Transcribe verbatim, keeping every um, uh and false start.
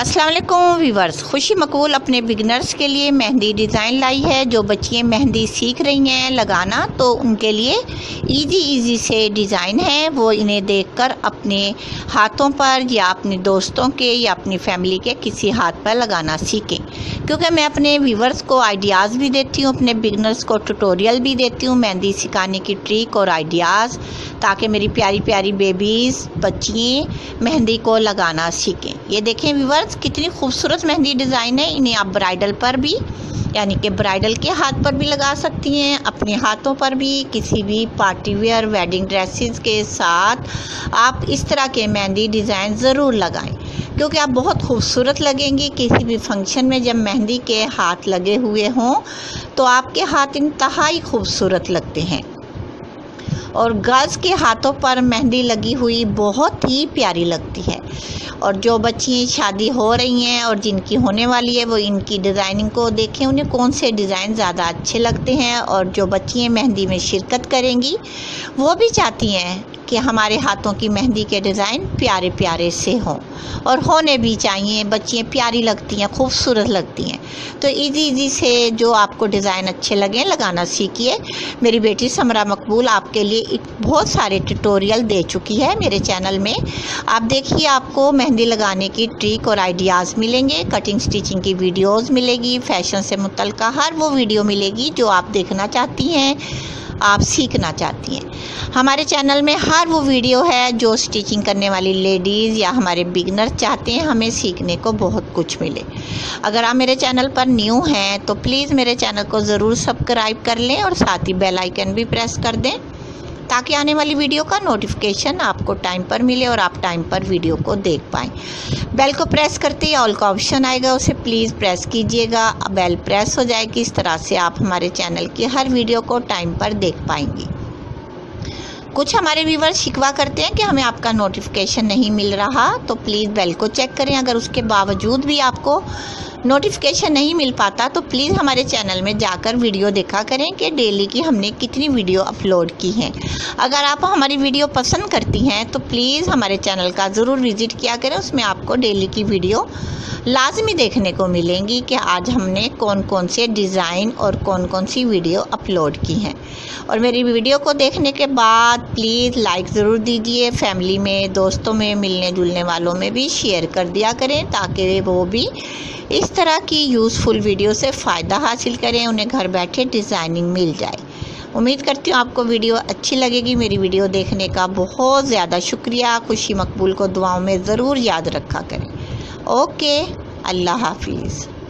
अस्सलाम वालेकुम व्यूवर्स, खुशी मकबूल अपने बिगनर्स के लिए मेहंदी डिज़ाइन लाई है। जो बच्चियाँ मेहंदी सीख रही हैं लगाना, तो उनके लिए इजी इजी से डिज़ाइन है, वो इन्हें देखकर अपने हाथों पर या अपने दोस्तों के या अपनी फैमिली के किसी हाथ पर लगाना सीखें। क्योंकि मैं अपने व्यूवर्स को आइडियाज़ भी देती हूँ, अपने बिगनर्स को ट्यूटोरियल भी देती हूँ मेहंदी सिखाने की ट्रिक और आइडियाज़, ताकि मेरी प्यारी प्यारी बेबीज़ बच्चियाँ मेहंदी को लगाना सीखें। ये देखें व्यूवर्स, कितनी खूबसूरत मेहंदी डिज़ाइन है। इन्हें आप ब्राइडल पर भी, यानी कि ब्राइडल के हाथ पर भी लगा सकती हैं, अपने हाथों पर भी, किसी भी पार्टी वेयर वेडिंग ड्रेसेस के साथ आप इस तरह के मेहंदी डिज़ाइन ज़रूर लगाएं, क्योंकि आप बहुत खूबसूरत लगेंगी। किसी भी फंक्शन में जब मेहंदी के हाथ लगे हुए हों तो आपके हाथ इंतहाई खूबसूरत लगते हैं, और गर्ल्स के हाथों पर मेहंदी लगी हुई बहुत ही प्यारी लगती है। और जो बच्चियाँ शादी हो रही हैं और जिनकी होने वाली है, वो इनकी डिज़ाइनिंग को देखें, उन्हें कौन से डिज़ाइन ज़्यादा अच्छे लगते हैं। और जो बच्चियाँ मेहंदी में शिरकत करेंगी, वो भी चाहती हैं कि हमारे हाथों की मेहंदी के डिज़ाइन प्यारे प्यारे से हों, और होने भी चाहिए। बच्चियाँ प्यारी लगती हैं, खूबसूरत लगती हैं। तो इजी इजी से जो आपको डिज़ाइन अच्छे लगें लगाना सीखिए। मेरी बेटी समरा मकबूल आपके लिए एक बहुत सारे ट्यूटोरियल दे चुकी है मेरे चैनल में। आप देखिए, आपको मेहंदी लगाने की ट्रिक और आइडियाज़ मिलेंगे, कटिंग स्टिचिंग की वीडियोज़ मिलेगी, फैशन से मुतल्लिक़ हर वो वीडियो मिलेगी जो आप देखना चाहती हैं, आप सीखना चाहती हैं। हमारे चैनल में हर वो वीडियो है जो स्टिचिंग करने वाली लेडीज़ या हमारे बिगनर चाहते हैं हमें सीखने को बहुत कुछ मिले। अगर आप मेरे चैनल पर न्यू हैं तो प्लीज़ मेरे चैनल को ज़रूर सब्सक्राइब कर लें और साथ ही बेल आइकन भी प्रेस कर दें, ताकि आने वाली वीडियो का नोटिफिकेशन आपको टाइम पर मिले और आप टाइम पर वीडियो को देख पाएँ। बेल को प्रेस करते ही ऑल का ऑप्शन आएगा, उसे प्लीज़ प्रेस कीजिएगा। बेल प्रेस हो जाएगी, इस तरह से आप हमारे चैनल की हर वीडियो को टाइम पर देख पाएंगी। कुछ हमारे व्यूवर्स शिकवा करते हैं कि हमें आपका नोटिफिकेशन नहीं मिल रहा, तो प्लीज़ बेल को चेक करें। अगर उसके बावजूद भी आपको नोटिफिकेशन नहीं मिल पाता, तो प्लीज़ हमारे चैनल में जाकर वीडियो देखा करें कि डेली की हमने कितनी वीडियो अपलोड की हैं। अगर आप हमारी वीडियो पसंद करती हैं तो प्लीज़ हमारे चैनल का ज़रूर विज़िट किया करें, उसमें आपको डेली की वीडियो लाजमी देखने को मिलेंगी कि आज हमने कौन कौन से डिज़ाइन और कौन कौन सी वीडियो अपलोड की हैं। और मेरी वीडियो को देखने के बाद प्लीज़ लाइक ज़रूर दीजिए, फैमिली में, दोस्तों में, मिलने जुलने वालों में भी शेयर कर दिया करें, ताकि वो भी इस तरह की यूज़फुल वीडियो से फ़ायदा हासिल करें, उन्हें घर बैठे डिज़ाइनिंग मिल जाए। उम्मीद करती हूँ आपको वीडियो अच्छी लगेगी। मेरी वीडियो देखने का बहुत ज़्यादा शुक्रिया। खुशी मकबूल को दुआओं में ज़रूर याद रखा करें। ओके, अल्लाह हाफिज़।